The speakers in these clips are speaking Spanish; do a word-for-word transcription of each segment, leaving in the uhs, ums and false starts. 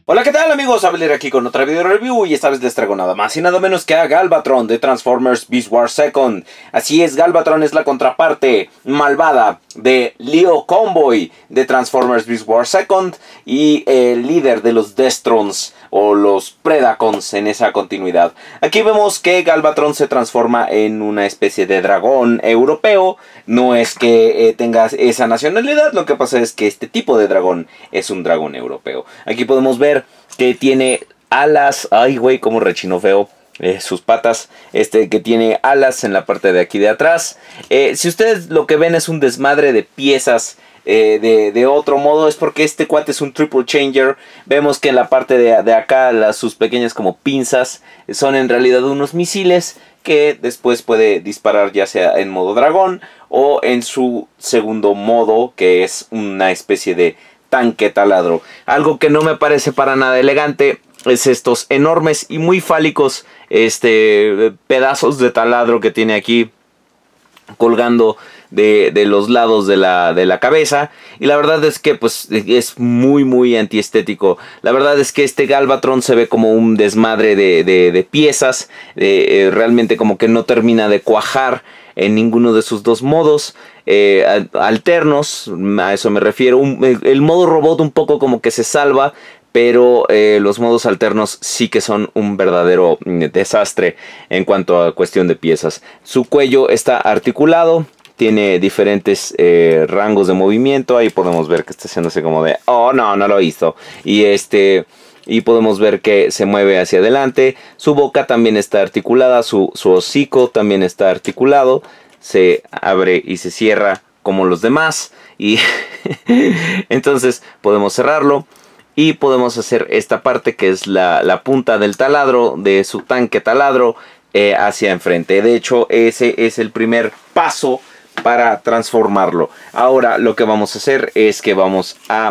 Hola, ¿qué tal amigos? Abel aquí con otra video review y esta vez les traigo nada más y nada menos que a Galvatron de Transformers Beast Wars Second. Así es, Galvatron es la contraparte malvada de Leo Convoy de Transformers Beast Wars Second y el líder de los Destrons o los Predacons en esa continuidad. Aquí vemos que Galvatron se transforma en una especie de dragón europeo. No es que eh, tenga esa nacionalidad, lo que pasa es que este tipo de dragón es un dragón europeo. Aquí podemos ver que tiene alas. Ay, güey, como rechinó feo. Eh, sus patas, este que tiene alas en la parte de aquí de atrás. Eh, si ustedes lo que ven es un desmadre de piezas eh, de, de otro modo, es porque este cuate es un triple changer. Vemos que en la parte de, de acá las, sus pequeñas como pinzas son en realidad unos misiles que después puede disparar ya sea en modo dragón o en su segundo modo, que es una especie de tanque taladro. Algo que no me parece para nada elegante es estos enormes y muy fálicos este, pedazos de taladro que tiene aquí colgando de, de los lados de la, de la cabeza. Y la verdad es que pues es muy muy antiestético. La verdad es que este Galvatron se ve como un desmadre de, de, de piezas. De, eh, realmente como que no termina de cuajar en ninguno de sus dos modos eh, alternos, a eso me refiero. Un, el, el modo robot un poco como que se salva, pero eh, los modos alternos sí que son un verdadero desastre en cuanto a cuestión de piezas. Su cuello está articulado, tiene diferentes eh, rangos de movimiento. Ahí podemos ver que está haciéndose como de, oh no, no lo hizo. Y este... Y podemos ver que se mueve hacia adelante. Su boca también está articulada. Su, su hocico también está articulado. Se abre y se cierra como los demás. Y entonces podemos cerrarlo. Y podemos hacer esta parte que es la, la punta del taladro. De su tanque taladro eh, hacia enfrente. De hecho ese es el primer paso para transformarlo. Ahora lo que vamos a hacer es que vamos a...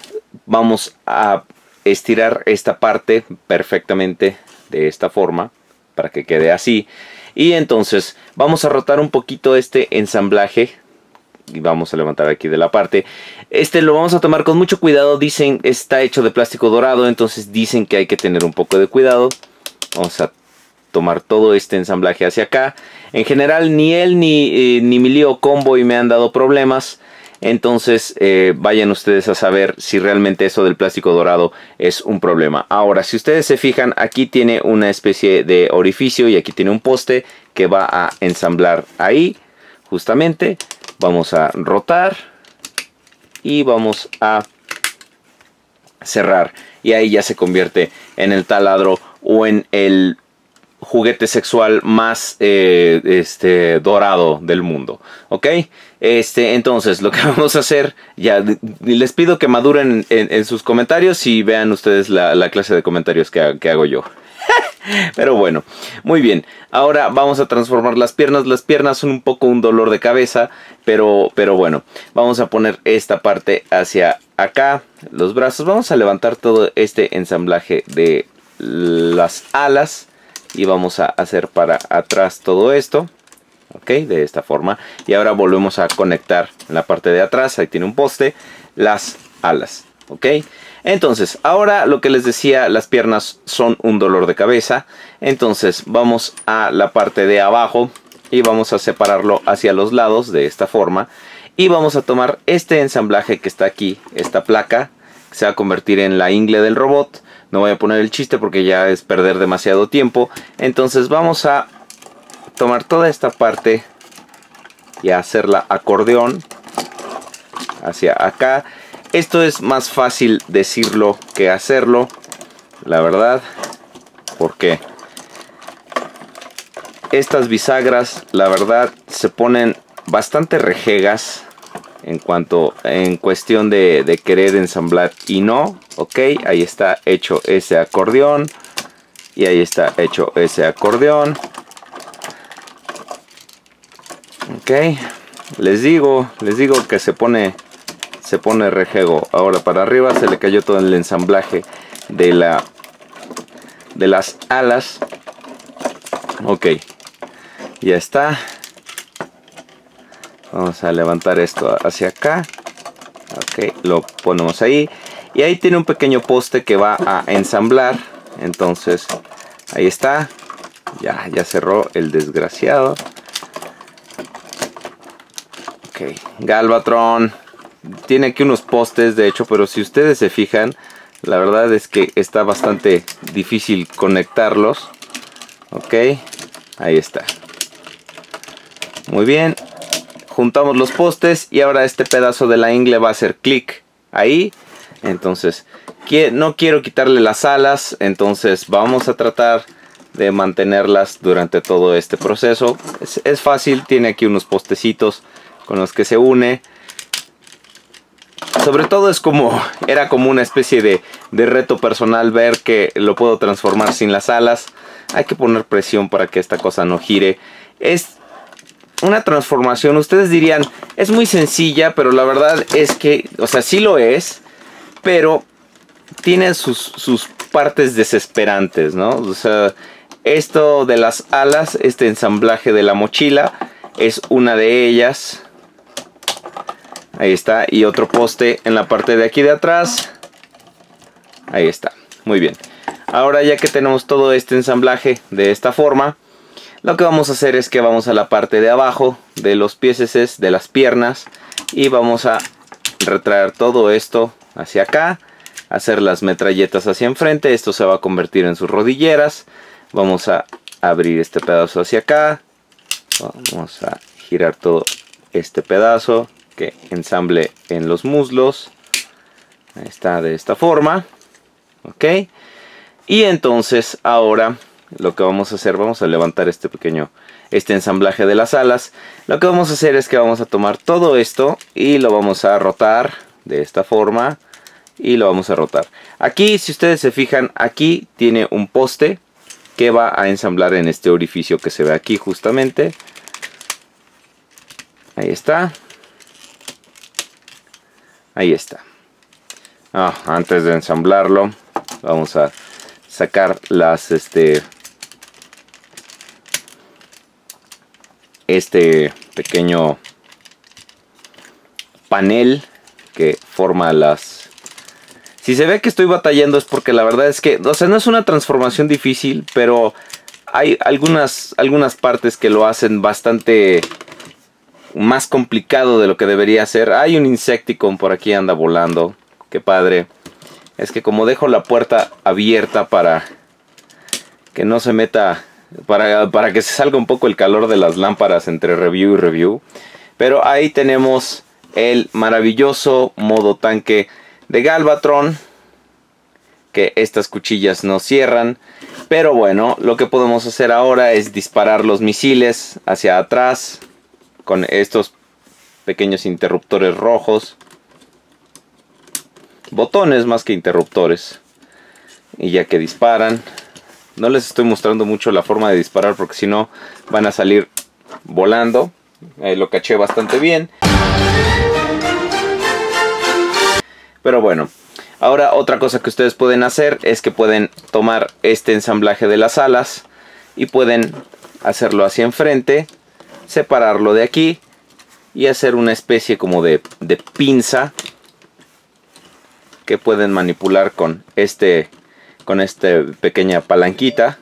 Vamos a... estirar esta parte perfectamente de esta forma para que quede así, y entonces vamos a rotar un poquito este ensamblaje y vamos a levantar aquí de la parte. Este lo vamos a tomar con mucho cuidado. Dicen está hecho de plástico dorado, entonces dicen que hay que tener un poco de cuidado. Vamos a tomar todo este ensamblaje hacia acá. En general ni él ni, eh, ni mi Leo Convoy me han dado problemas. Entonces eh, vayan ustedes a saber si realmente eso del plástico dorado es un problema. Ahora, si ustedes se fijan, aquí tiene una especie de orificio y aquí tiene un poste que va a ensamblar ahí. Justamente vamos a rotar y vamos a cerrar. Y ahí ya se convierte en el taladro o en el juguete sexual más eh, este, dorado del mundo. ¿Ok? Este, entonces lo que vamos a hacer, ya les pido que maduren en, en sus comentarios y vean ustedes la, la clase de comentarios que, que hago yo. Pero bueno, muy bien. Ahora vamos a transformar las piernas. Las piernas son un poco un dolor de cabeza, pero, pero bueno, vamos a poner esta parte hacia acá, los brazos. Vamos a levantar todo este ensamblaje de las alas y vamos a hacer para atrás todo esto. Ok, de esta forma. Y ahora volvemos a conectar en la parte de atrás. Ahí tiene un poste. Las alas. Ok. Entonces, ahora lo que les decía, las piernas son un dolor de cabeza. Entonces, vamos a la parte de abajo. Y vamos a separarlo hacia los lados de esta forma. Y vamos a tomar este ensamblaje que está aquí. Esta placa. Que se va a convertir en la ingle del robot. No voy a poner el chiste porque ya es perder demasiado tiempo. Entonces, vamos a tomar toda esta parte y hacerla acordeón hacia acá. Esto es más fácil decirlo que hacerlo, la verdad, porque estas bisagras, la verdad, se ponen bastante rejegas en cuanto en cuestión de, de querer ensamblar y no. Ok, ahí está hecho ese acordeón y ahí está hecho ese acordeón. Ok, les digo, les digo que se pone, se pone rejego. Ahora para arriba se le cayó todo el ensamblaje de la, de las alas. Ok, ya está. Vamos a levantar esto hacia acá. Ok, lo ponemos ahí. Y ahí tiene un pequeño poste que va a ensamblar. Entonces ahí está. Ya, ya cerró el desgraciado. Ok, Galvatron tiene aquí unos postes de hecho, pero si ustedes se fijan, la verdad es que está bastante difícil conectarlos. Ok, ahí está. Muy bien. Juntamos los postes y ahora este pedazo de la ingle va a hacer clic ahí. Entonces, no quiero quitarle las alas, entonces vamos a tratar de mantenerlas durante todo este proceso. Es, es fácil, tiene aquí unos postecitos con los que se une. Sobre todo es como, era como una especie de, de reto personal ver que lo puedo transformar sin las alas. Hay que poner presión para que esta cosa no gire. Es una transformación, ustedes dirían, es muy sencilla, pero la verdad es que, o sea, sí lo es, pero tiene sus, sus partes desesperantes, ¿no? O sea, esto de las alas, este ensamblaje de la mochila, es una de ellas. Ahí está, y otro poste en la parte de aquí de atrás. Ahí está, muy bien. Ahora ya que tenemos todo este ensamblaje de esta forma, lo que vamos a hacer es que vamos a la parte de abajo de los pies, de las piernas, y vamos a retraer todo esto hacia acá, hacer las metralletas hacia enfrente. Esto se va a convertir en sus rodilleras. Vamos a abrir este pedazo hacia acá, vamos a girar todo este pedazo que ensamble en los muslos. Ahí está, de esta forma. Ok, y entonces ahora lo que vamos a hacer, vamos a levantar este pequeño, este ensamblaje de las alas. Lo que vamos a hacer es que vamos a tomar todo esto y lo vamos a rotar de esta forma. Y lo vamos a rotar. Aquí, si ustedes se fijan, aquí tiene un poste que va a ensamblar en este orificio que se ve aquí justamente. Ahí está. Ahí está. Ah, antes de ensamblarlo, vamos a sacar las, este, este pequeño panel que forma las... Si se ve que estoy batallando es porque la verdad es que, o sea, no es una transformación difícil, pero hay algunas, algunas partes que lo hacen bastante más complicado de lo que debería ser. Hay un Insecticon por aquí, anda volando. Qué padre. Es que como dejo la puerta abierta para que no se meta, para, para que se salga un poco el calor de las lámparas entre review y review. Pero ahí tenemos el maravilloso modo tanque de Galvatron, que estas cuchillas no cierran. Pero bueno, lo que podemos hacer ahora es disparar los misiles hacia atrás con estos pequeños interruptores rojos, botones más que interruptores. Y ya que disparan, no les estoy mostrando mucho la forma de disparar porque si no van a salir volando. Eh, lo caché bastante bien. Pero bueno, ahora otra cosa que ustedes pueden hacer es que pueden tomar este ensamblaje de las alas y pueden hacerlo hacia enfrente, separarlo de aquí y hacer una especie como de, de pinza que pueden manipular con este con esta pequeña palanquita.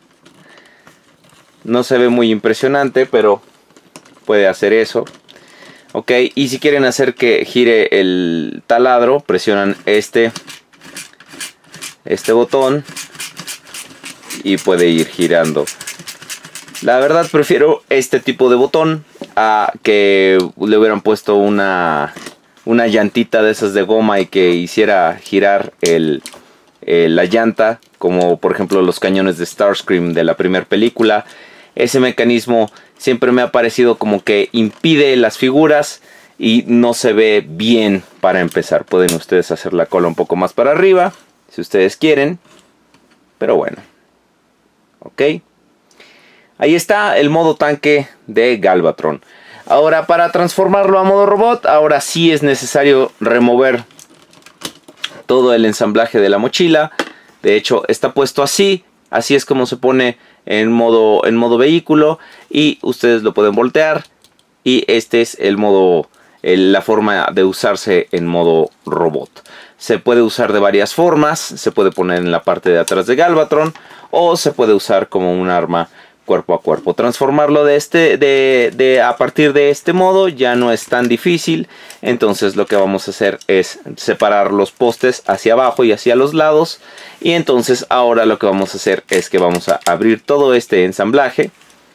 No se ve muy impresionante, pero puede hacer eso. Ok, y si quieren hacer que gire el taladro, presionan este, este botón y puede ir girando. La verdad prefiero este tipo de botón a que le hubieran puesto una, una llantita de esas de goma y que hiciera girar el, el, la llanta, como por ejemplo los cañones de Starscream de la primera película. Ese mecanismo siempre me ha parecido como que impide las figuras y no se ve bien para empezar. Pueden ustedes hacer la cola un poco más para arriba, si ustedes quieren. Pero bueno. Ok. Ahí está el modo tanque de Galvatron. Ahora, para transformarlo a modo robot, ahora sí es necesario remover todo el ensamblaje de la mochila. De hecho, está puesto así. Así es como se pone en modo, en modo vehículo. Y ustedes lo pueden voltear. Y este es el modo, el, la forma de usarse en modo robot. Se puede usar de varias formas, se puede poner en la parte de atrás de Galvatron o se puede usar como un arma cuerpo a cuerpo. Transformarlo de este, de, de, a partir de este modo ya no es tan difícil. Entonces lo que vamos a hacer es separar los postes hacia abajo y hacia los lados. Y entonces ahora lo que vamos a hacer es que vamos a abrir todo este ensamblaje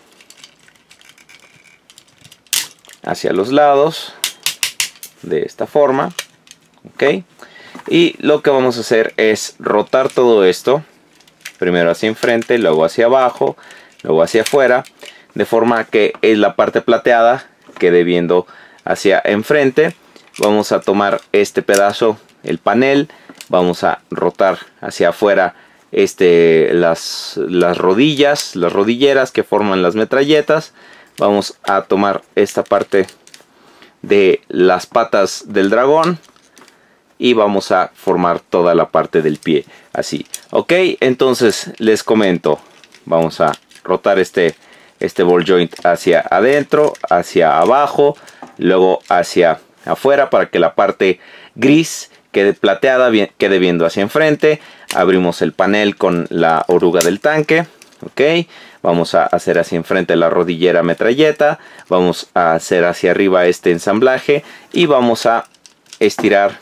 hacia los lados de esta forma. Ok. Y lo que vamos a hacer es rotar todo esto. Primero hacia enfrente, luego hacia abajo, luego hacia afuera, de forma que la parte plateada quede viendo hacia enfrente. Vamos a tomar este pedazo, el panel, vamos a rotar hacia afuera este, las, las rodillas, las rodilleras que forman las metralletas. Vamos a tomar esta parte de las patas del dragón y vamos a formar toda la parte del pie, así. Ok, entonces les comento, vamos a rotar este, este ball joint hacia adentro, hacia abajo, luego hacia afuera para que la parte gris quede plateada, bien, quede viendo hacia enfrente. Abrimos el panel con la oruga del tanque. Ok, vamos a hacer hacia enfrente la rodillera metralleta, vamos a hacer hacia arriba este ensamblaje y vamos a estirar.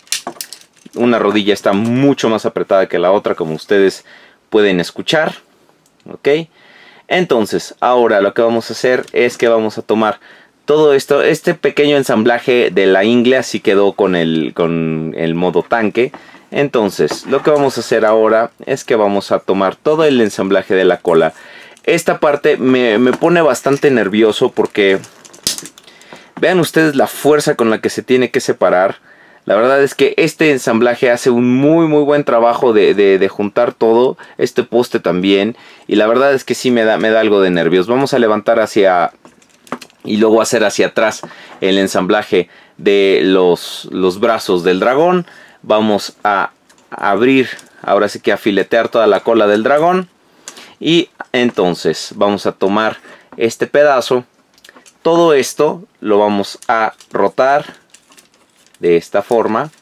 Una rodilla está mucho más apretada que la otra, como ustedes pueden escuchar. Ok, entonces ahora lo que vamos a hacer es que vamos a tomar todo esto, este pequeño ensamblaje de la ingle, así quedó con el, con el modo tanque. Entonces lo que vamos a hacer ahora es que vamos a tomar todo el ensamblaje de la cola. Esta parte me, me pone bastante nervioso porque vean ustedes la fuerza con la que se tiene que separar. La verdad es que este ensamblaje hace un muy muy buen trabajo de, de, de juntar todo. Este poste también. Y la verdad es que sí me da, me da algo de nervios. Vamos a levantar hacia y luego hacer hacia atrás el ensamblaje de los, los brazos del dragón. Vamos a abrir, ahora sí que a filetear toda la cola del dragón. Y entonces vamos a tomar este pedazo. Todo esto lo vamos a rotar de esta forma.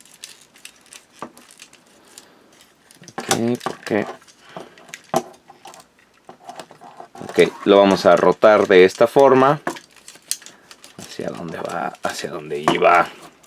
Ok, porque... ok, lo vamos a rotar de esta forma. ¿Hacia dónde va? Hacia dónde iba.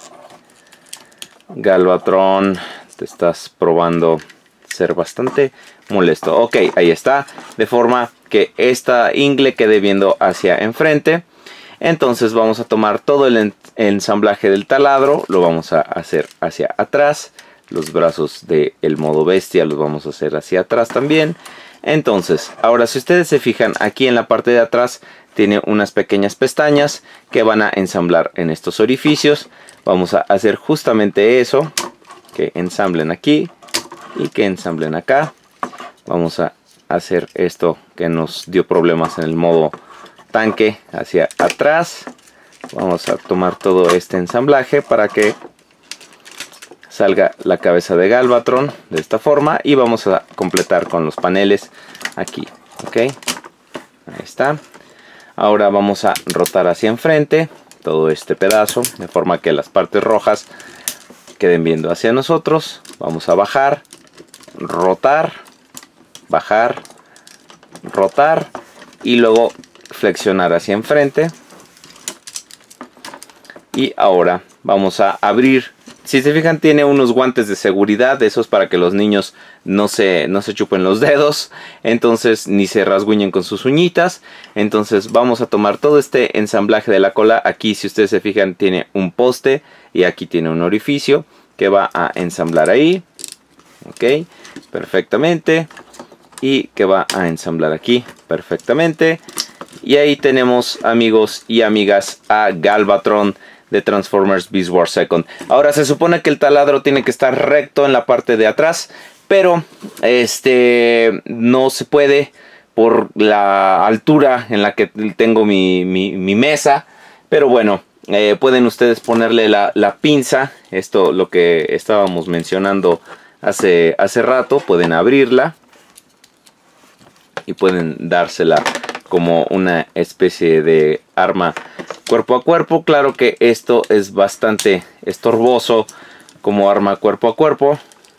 Galvatron, te estás probando ser bastante molesto. Ok, ahí está. De forma que esta ingle quede viendo hacia enfrente. Entonces vamos a tomar todo el ensamblaje del taladro, lo vamos a hacer hacia atrás. Los brazos del modo bestia los vamos a hacer hacia atrás también. Entonces, ahora si ustedes se fijan, aquí en la parte de atrás tiene unas pequeñas pestañas que van a ensamblar en estos orificios. Vamos a hacer justamente eso, que ensamblen aquí y que ensamblen acá. Vamos a hacer esto que nos dio problemas en el modo tanque hacia atrás. Vamos a tomar todo este ensamblaje para que salga la cabeza de Galvatron de esta forma y vamos a completar con los paneles aquí. Ok, ahí está. Ahora vamos a rotar hacia enfrente todo este pedazo de forma que las partes rojas queden viendo hacia nosotros. Vamos a bajar, rotar, bajar, rotar y luego flexionar hacia enfrente. Y ahora vamos a abrir. Si se fijan, tiene unos guantes de seguridad, esos para que los niños no se, no se chupen los dedos, entonces ni se rasguñen con sus uñitas. Entonces vamos a tomar todo este ensamblaje de la cola. Aquí, si ustedes se fijan, tiene un poste y aquí tiene un orificio que va a ensamblar ahí. Ok, perfectamente. Y que va a ensamblar aquí perfectamente. Y ahí tenemos, amigos y amigas, a Galvatron de Transformers Beast Wars Second. Ahora se supone que el taladro tiene que estar recto en la parte de atrás, pero este no se puede por la altura en la que tengo mi, mi, mi mesa. Pero bueno, eh, pueden ustedes ponerle la, la pinza, esto lo que estábamos mencionando hace, hace rato. Pueden abrirla y pueden dársela como una especie de arma cuerpo a cuerpo. Claro que esto es bastante estorboso como arma cuerpo a cuerpo.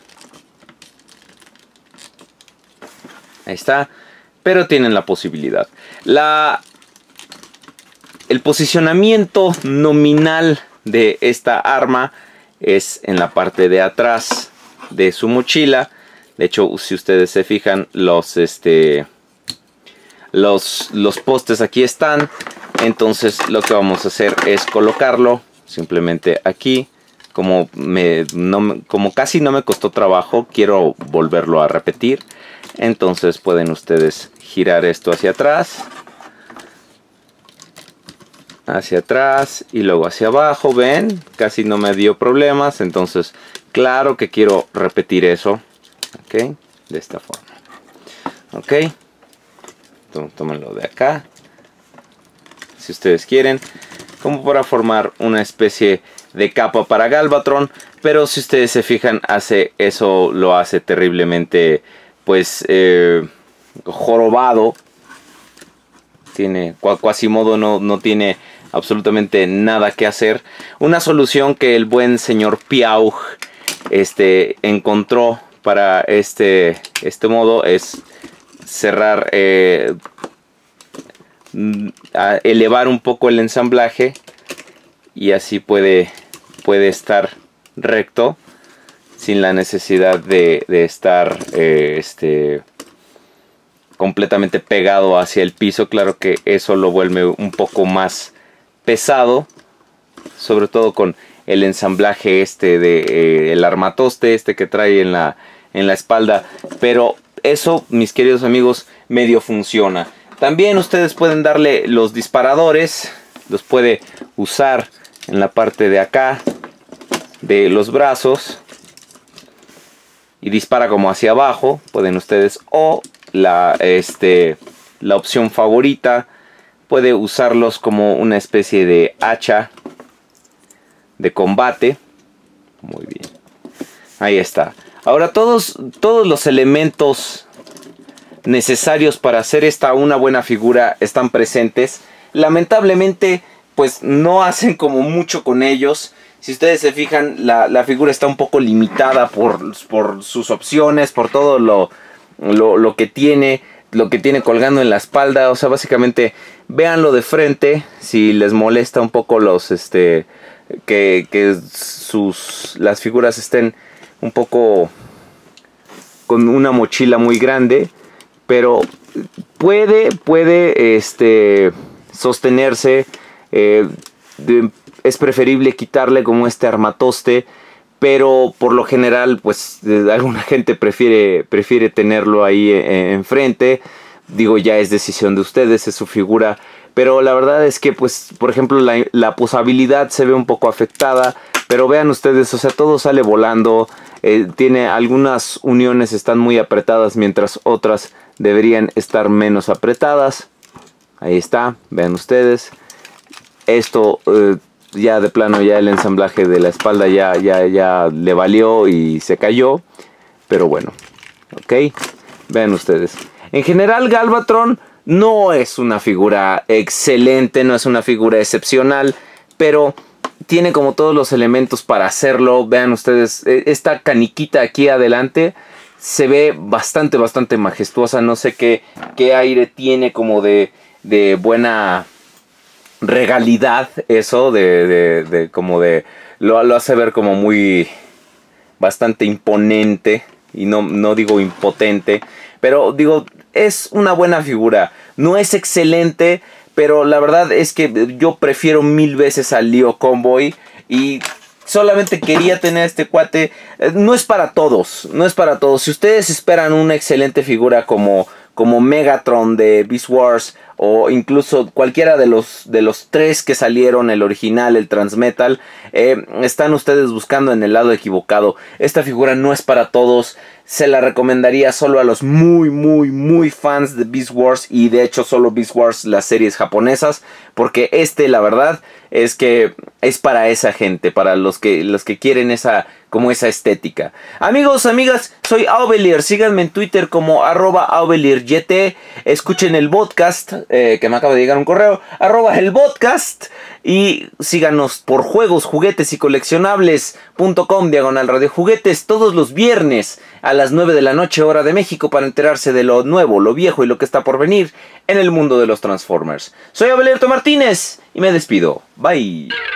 Ahí está. Pero tienen la posibilidad. La, el posicionamiento nominal de esta arma es en la parte de atrás de su mochila. De hecho, si ustedes se fijan, los, este, los, los postes aquí están. Entonces lo que vamos a hacer es colocarlo simplemente aquí. Como, me, no, como casi no me costó trabajo, quiero volverlo a repetir. Entonces pueden ustedes girar esto hacia atrás. Hacia atrás y luego hacia abajo. ¿Ven? Casi no me dio problemas. Entonces, claro que quiero repetir eso. Ok, de esta forma. Ok, tómenlo de acá. Si ustedes quieren, como para formar una especie de capa para Galvatron. Pero si ustedes se fijan, hace eso lo hace terriblemente, pues, eh, jorobado. Tiene, Quasimodo no, no tiene absolutamente nada que hacer. Una solución que el buen señor Piaug este, encontró para este, este modo es cerrar, eh, a elevar un poco el ensamblaje y así puede, puede estar recto sin la necesidad de, de estar eh, este, completamente pegado hacia el piso. Claro que eso lo vuelve un poco más pesado, sobre todo con el ensamblaje este de eh, el armatoste este que trae en la, en la espalda, pero eso, mis queridos amigos, medio funciona. También ustedes pueden darle los disparadores, los puede usar en la parte de acá de los brazos y dispara como hacia abajo. Pueden ustedes, o la, este, la opción favorita, puede usarlos como una especie de hacha de combate. Muy bien, ahí está. Ahora todos, todos los elementos necesarios para hacer esta una buena figura están presentes. Lamentablemente, pues no hacen como mucho con ellos. Si ustedes se fijan, la, la figura está un poco limitada por, por sus opciones, por todo lo, lo, lo que tiene, lo que tiene colgando en la espalda. O sea, básicamente, véanlo de frente. Si les molesta un poco los, este, que, que sus, las figuras estén un poco con una mochila muy grande, pero puede, puede, este, sostenerse. Eh, de, es preferible quitarle como este armatoste, pero por lo general, pues, alguna gente prefiere, prefiere tenerlo ahí enfrente. Digo, ya es decisión de ustedes, es su figura. Pero la verdad es que, pues, por ejemplo, la, la posabilidad se ve un poco afectada. Pero vean ustedes, o sea, todo sale volando. Eh, tiene algunas uniones están muy apretadas, mientras otras deberían estar menos apretadas. Ahí está, vean ustedes. Esto, eh, ya de plano, ya el ensamblaje de la espalda ya, ya, ya le valió y se cayó. Pero bueno, ok, vean ustedes. En general, Galvatron no es una figura excelente, no es una figura excepcional, pero tiene como todos los elementos para hacerlo. Vean ustedes, esta caniquita aquí adelante se ve bastante, bastante majestuosa. No sé qué, qué aire tiene como de, de buena regalidad eso, de, de, de como de, lo, lo hace ver como muy, bastante imponente. Y no, no digo impotente, pero digo, es una buena figura. No es excelente, pero la verdad es que yo prefiero mil veces al Leo Convoy. Y solamente quería tener este cuate. No es para todos, no es para todos. Si ustedes esperan una excelente figura como, como Megatron de Beast Wars, o incluso cualquiera de los, de los tres que salieron, el original, el Transmetal, eh, están ustedes buscando en el lado equivocado. Esta figura no es para todos. Se la recomendaría solo a los muy, muy, muy fans de Beast Wars. Y de hecho solo Beast Wars, las series japonesas. Porque este, la verdad, es que es para esa gente. Para los que, los que quieren esa, como esa estética. Amigos, amigas, soy Aubelier. Síganme en Twitter como arroba AubelierYT. Escuchen el podcast eh, que me acaba de llegar un correo, arroba el podcast. Y síganos por juegos, juguetes y coleccionables punto com diagonal radio juguetes todos los viernes a las nueve de la noche hora de México para enterarse de lo nuevo, lo viejo y lo que está por venir en el mundo de los Transformers. Soy Abelardo Martínez y me despido. Bye.